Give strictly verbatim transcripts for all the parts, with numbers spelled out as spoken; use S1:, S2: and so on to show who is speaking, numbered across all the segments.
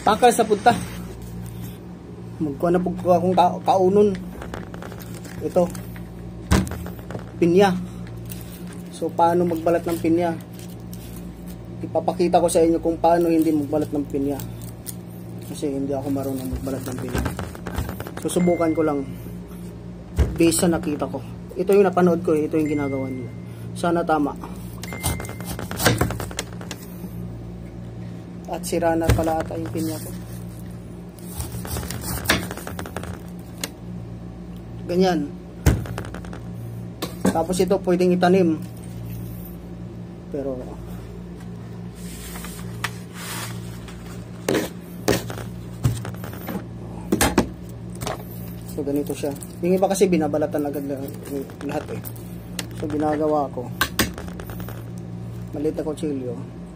S1: Pakal sa punta. Magkuha na po akong ka kaunon. Ito. Pinya. So, paano magbalat ng pinya? Ipapakita ko sa inyo kung paano hindi magbalat ng pinya. Kasi hindi ako marunong magbalat ng pinya. Susubukan ko lang. Based sa nakita ko. Ito yung napanood ko, ito yung ginagawa niyo. Sana tama. At sira na pala ata yung pinya ko. Ganyan. Tapos ito pwedeng itanim. Pero so ganito siya. Yung iba kasi binabalatan agad lahat eh. So ginagawa ko, maliit na kutsilyo.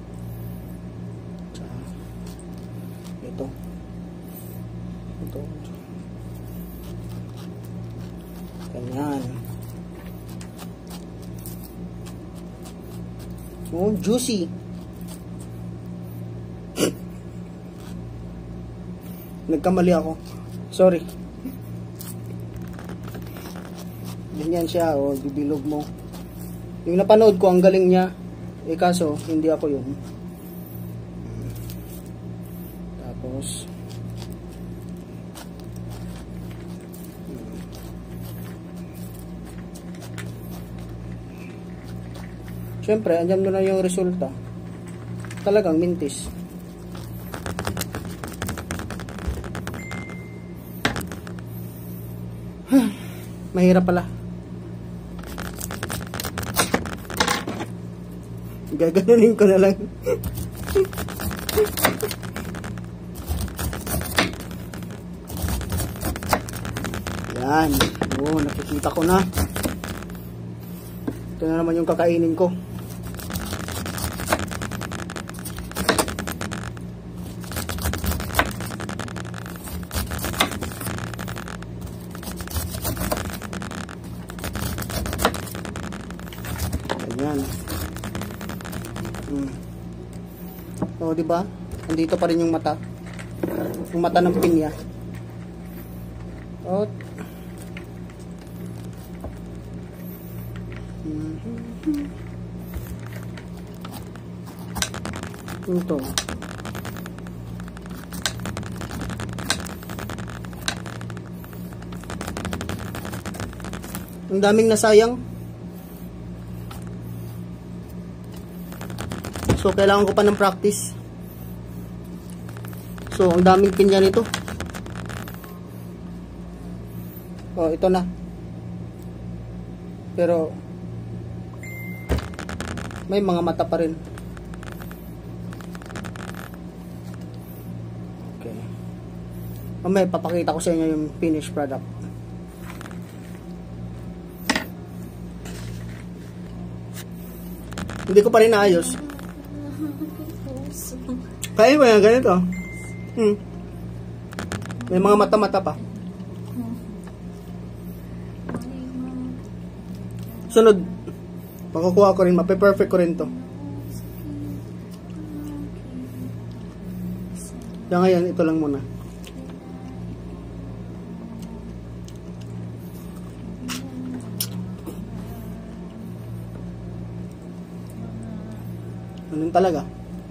S1: Ito. Ito. Ganyan. Oh, juicy. Nagkamali ako. Sorry. Ganyan siya, o, oh, bibilog mo. Yung napanood ko, ang galing niya. Eh, kaso, hindi ako yun. Tapos, siyempre, andyan mo na yung resulta. Talagang mintis. Mahirap pala. Gaganunin ko na lang. Yan. Oo, nakikita ko na. Ito na naman yung kakainin ko. Ayan. Hmm. O, diba? Andito pa rin yung mata. Yung mata ng pinya. O. Ito. Ang daming nasayang. So, kailangan ko pa ng practice. So, ang daming pinya nito. Oh, ito na. Pero, may mga mata pa rin. Okay. Mamaya, papakita ko sa inyo yung finished product. Hindi ko pa rin naayos. Kaya mo yan, ganito. Hmm. May mga mata-mata pa. Sunod, makukuha ko rin, mape-perfect ko rin to. Kaya ngayon, ito lang muna. Ganun talaga.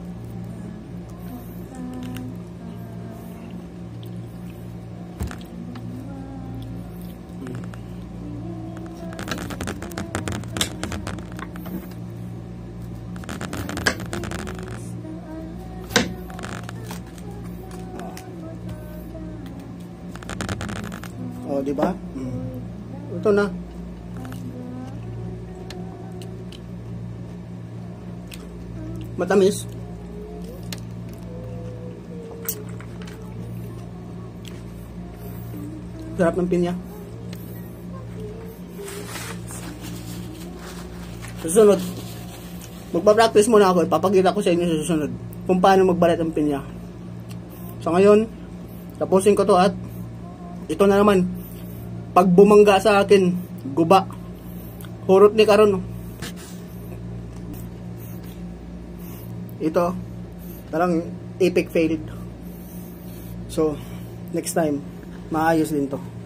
S1: O, diba? Hmm. Ito na. Matamis. Sarap ng pinya. Susunod, magpa-practice muna ako. Ipapakita ko sa inyo sa susunod kung paano magbalat ng pinya. So ngayon, tapusin ko to at ito na naman. Pag bumangga sa akin, guba. Hurot ni karon. Ito, parang epic failed. So, next time, maayos din to.